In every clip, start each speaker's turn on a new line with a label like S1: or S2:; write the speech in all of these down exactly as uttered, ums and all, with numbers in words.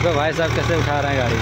S1: देखो भाई साहब कैसे उठा रहे हैं गाड़ी।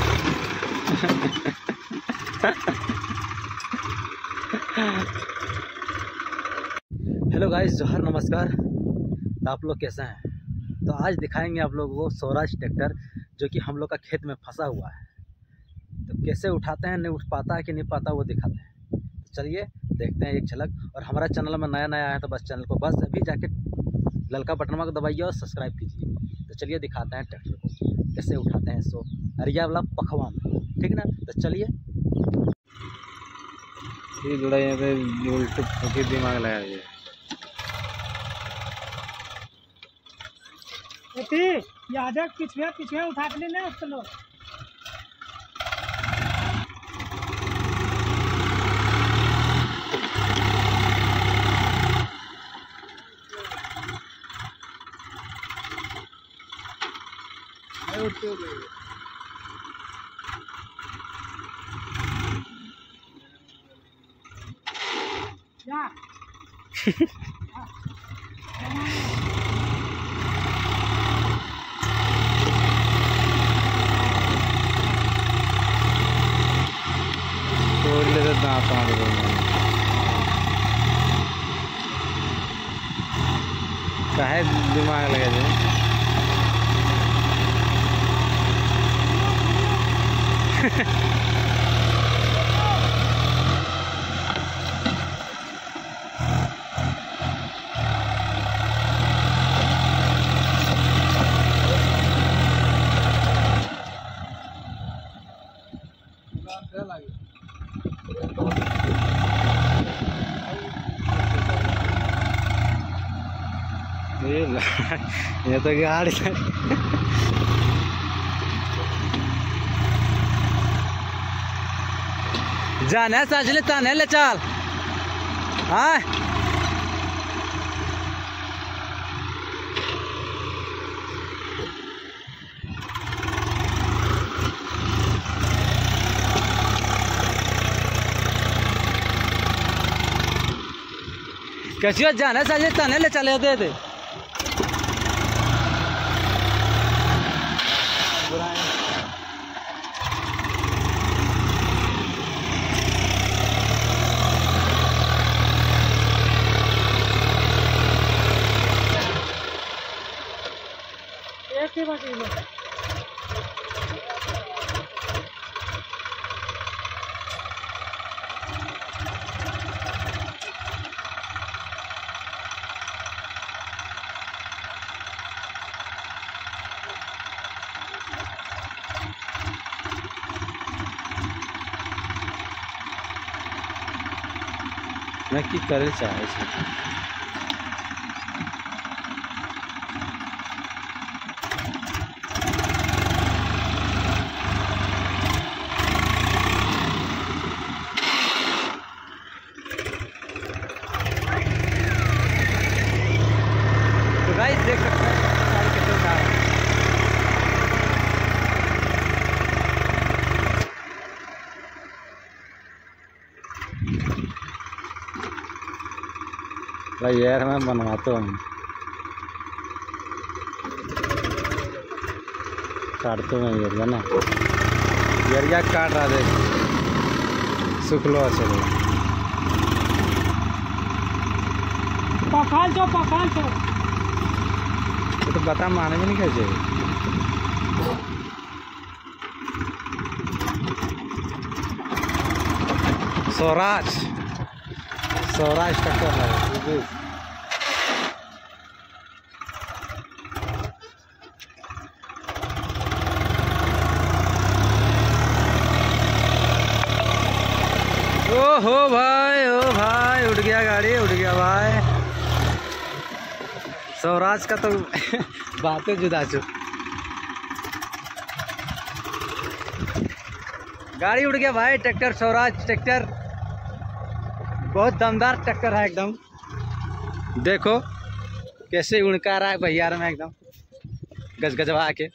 S1: हेलो गाइस, जोहर नमस्कार। तो आप लोग कैसे हैं? तो आज दिखाएंगे आप लोग वो स्वराज ट्रैक्टर जो कि हम लोग का खेत में फंसा हुआ है। तो कैसे उठाते हैं, नहीं उठ पाता है कि नहीं पाता वो दिखाते हैं। तो चलिए देखते हैं एक झलक। और हमारा चैनल में नया नया है तो बस चैनल को बस अभी जाके ललका बटन को दबाइए और सब्सक्राइब कीजिए। तो चलिए दिखाते हैं ट्रैक्टर को कैसे उठाते हैं सो अरिया वाला पखवा में, ठीक ना। तो चलिए ये जुड़ा यहाँ पे उल्टे फूके दिमाग लगा दिया।
S2: यादव पिछवे पिछवे उठा के लेना उसको लो। या
S1: काहे दिमाग लगा दे। ये तो गाड़ी जाने साजले ताने ले चल। हाँ कैसी जाने साजले ताने ले चले दे दे। मैं की करे चाहे तो गाइस देख सकते हैं गाड़ी कैसे उठा रहा है। भाई यार मैं बनवाता हूँ, काटते मैं एरिया ना, एरिया काट रहा दे सुखलो चलो
S2: पखाल तो पखाल तो
S1: तो बता माने में नहीं कैसे। स्वराज स्वराज ट्रैक्टर है। ओ हो भाई, ओ भाई उड़ गया गाड़ी, उड़ गया भाई। स्वराज का तो बातें जुदा चु। गाड़ी उड़ गया भाई। ट्रैक्टर स्वराज ट्रैक्टर बहुत दमदार ट्रैक्टर है एकदम। देखो कैसे उड़का रहा है भैया में एकदम गजगजवा के।